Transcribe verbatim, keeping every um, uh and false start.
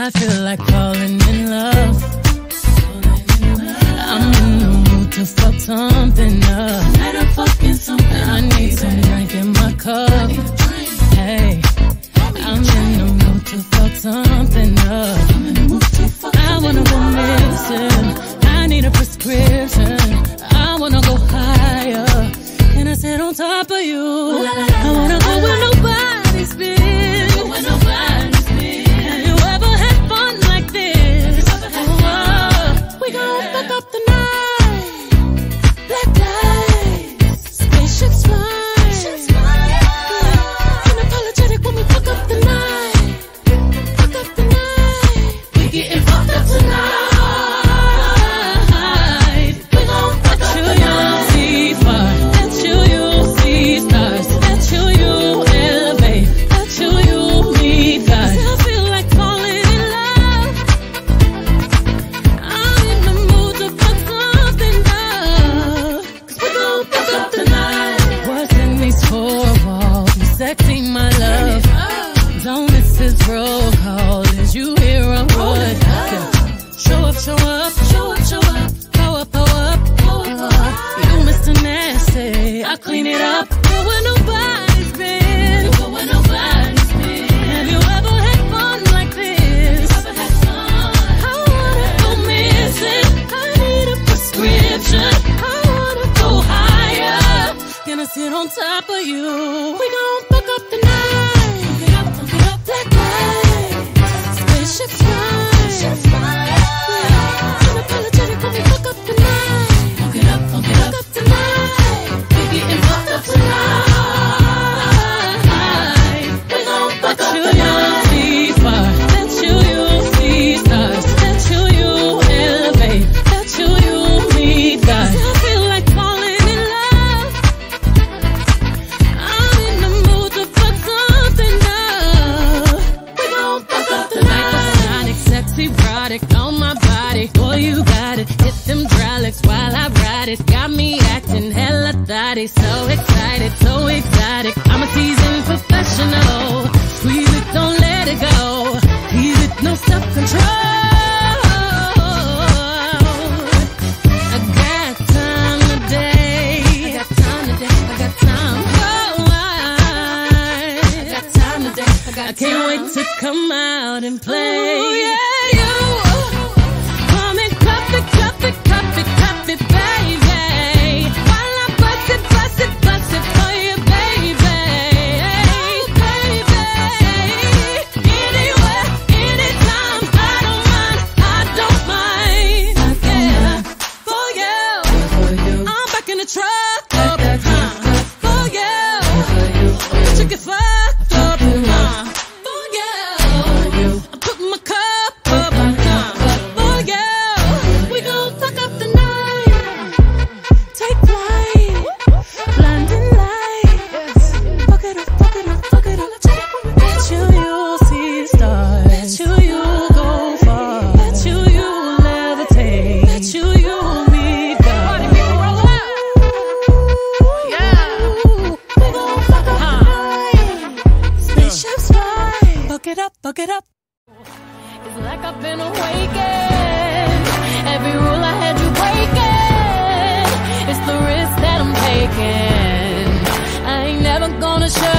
I feel like falling in love. I'm in the mood to fuck something up. I need some drink in my cup. Hey, I'm in the mood to fuck something up. I wanna go missing. I need a prescription. I wanna go higher. Can I sit on top of you? I wanna go where nobody's been. Have you ever had fun like this? Oh, we gon' fuck up the night. Black lights, spaceships fly. Unapologetic when we fuck up the night. Fuck up the night. We getting fucked up tonight. We gon' fuck up the night. See far, that's you, you see stars. That's you, you elevate. That's you, you meet God. I feel like falling in love. I'm in the mood to fuck something up. Cause we gon' fuck up the night. What's in these four walls? You sexy, my love. Don't miss this roll call. Is you here or what? Show up, show up, show up, show up. Pow up, pow up, pow up. You Mister Nasty, I clean it up. Go where nobody's been. Go where nobody's been. Have you ever had fun like this? Ever had fun? I wanna go missing. I need a prescription. I wanna go higher. Can I sit on top of you? We gon' fuck up the night. Fuck it up, fuck it up. Black lights, spaceships fly. Unapologetic when we fuck up the night. Fuck it up, fuck it up. Fuck up the night. We getting fucked up tonight. We gon' fuck up the night. See far. That's you, you see stars. That's you, you elevate. That's you, you meet God. I feel like falling in love. I'm in the mood to fuck something up. We gon' fuck up the night. Sonic, sexy, erotic on my body. Boy, you got it. Hit them hydraulics while I ride it. Got me acting hella thotty. So excited, so exotic. I'm a seasoned professional. Squeeze it, don't let it go. Ease it, no self-control. I got time today. I got time today. I got time. Oh, I, I got time today. I got I can't time. Wait to come out and play. Oh, yeah, you. Come and cup it, cup it, cup it, cup it, baby. While I bust it, bust it, bust it for you, baby. Baby. Anywhere, anytime, I don't mind, I don't mind. Yeah, for you. I'm back in the truck. Up, huh? For you. Chick it fucked up, huh? For you. I'm putting my cup up, huh? For you. We gon' fuck up the night. Take flight. Blinding lights. Fuck it up, fuck it up, fuck it up. That's you, you see stars. That's you, you go far. That's you, you levitate. That's you, you meet God. Party people roll out. Yeah. We gon' fuck up the night. Spaceships fly. Fuck it up, fuck it up. It's like I've been awakened. Every rule I had you breaking. It's the risk that I'm taking. I ain't never gonna show